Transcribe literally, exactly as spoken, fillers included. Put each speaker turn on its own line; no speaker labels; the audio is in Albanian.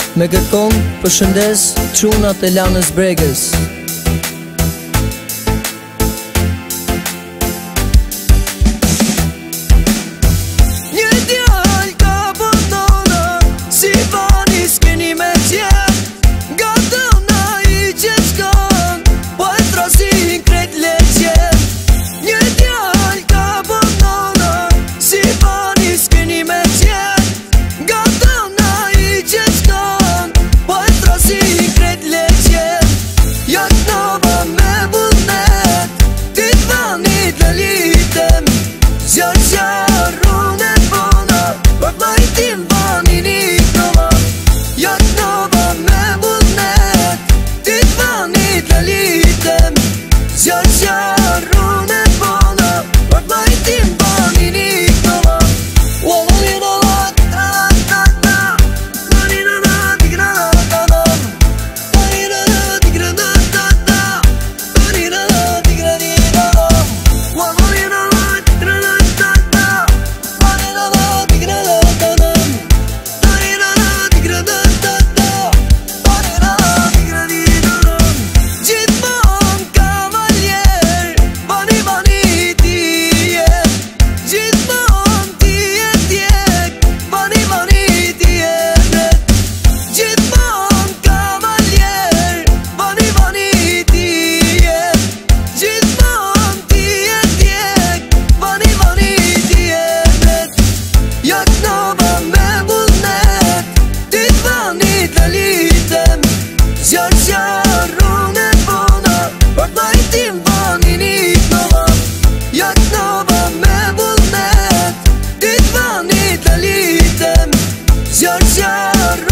Me kërkon përshëndes çunat e Lanës Bregës.
Një djalë ka bëndona, si bani s'keni me tjerë, nga dëna i gjithkon, po e trosin krejt leqjer. Një djalë ka bëndona, si bani s'keni me tjerë, nga dëna i gjithkon, po e trosin krejt leqjer. Jak nova me vullnet, ti t'vanit lëlitem, zjarë zjarë unë e bona, për majtim vanin i knova. Jak nova me vullnet, ti t'vanit lëlitem, zjarë zjarë unë e bona, për majtim vanin i knova. Wallalina la ta ta ta, wallalina la tigra ta ta, wallalina la tigra ta ta ta, wallalina la tigra di ta ta, wallalina la tigra ta ta, wallalina la tigra ta ta, wallalina la tigra ta ta, wallalina la tigra di ta ta. Gjithmonë kavaljer, bani bani ti je, gjithmonë ti je tjek, bani bani ti je vet. Gjithmonë kavaljer, bani bani ti je, gjithmonë ti je tjek, bani bani ti je vet. Jak nova me vullnet, ti t'vanit lëlitem, zjarë zjarë unë e bona, për t'majtim vanin i knova. Jak nova me vullnet, ti t'vanit lëlitem, zjarë zjarë